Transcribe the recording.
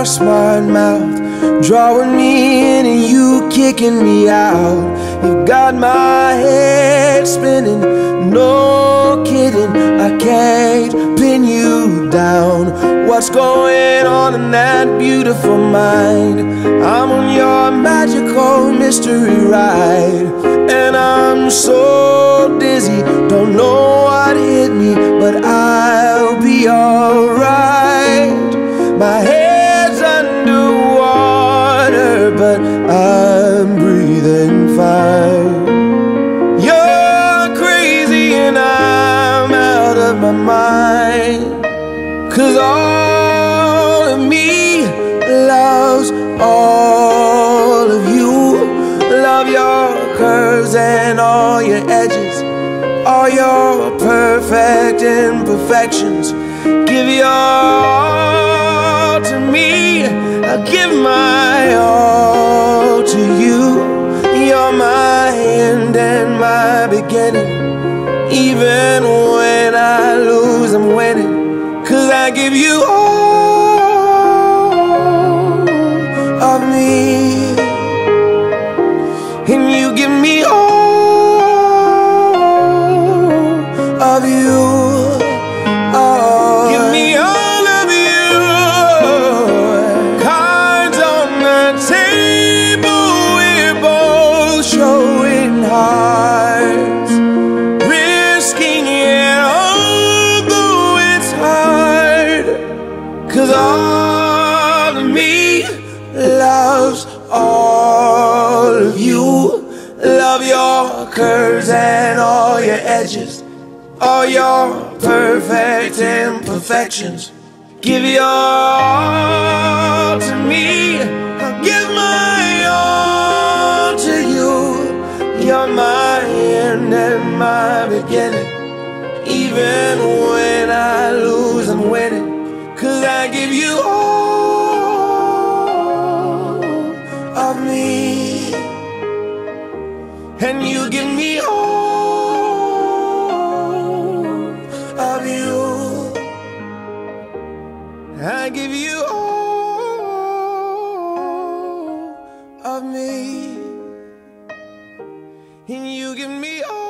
your smart mouth, drawing me in and you kicking me out. You got my head spinning, no kidding, I can't pin you down. What's going on in that beautiful mind? I'm on your magical mystery ride, and I'm so dizzy, don't know what hit me, but I'll be alright. My head's underwater, but I'm breathing fine. You're crazy and I'm out of my mind, 'cause all of me loves all of you. Love your curves and all your edges, all your perfect imperfections. Give your all to me, I'll give my all to you. You're my end and my beginning. Even when I lose, I'm winning, 'cause I give you all of me, and you give me all of you. Give me all of you. Cards on the table, we're both showing hearts, risking it although it's hard, 'cause all of me loves all of you. Love your curves and all your edges, all your perfect imperfections. Give your all to me, I'll give my all to you. You're my end and my beginning. Even when I lose, I'm winning, 'cause I give you all of me, and you give me all of you. I give you all of me, and you give me all